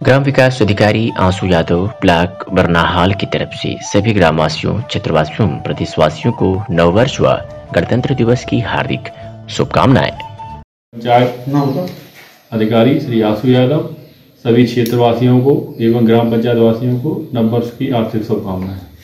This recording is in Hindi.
ग्राम विकास अधिकारी आंसू यादव ब्लॉक बरनाहाल की तरफ से सभी ग्रामवासियों, क्षेत्रवासियों, प्रदेशवासियों को नववर्ष व गणतंत्र दिवस की हार्दिक शुभकामनाएं। पंचायत अधिकारी श्री आंसू यादव सभी क्षेत्रवासियों को एवं ग्राम पंचायत वासियों को नववर्ष की आर्थिक शुभकामनाएं।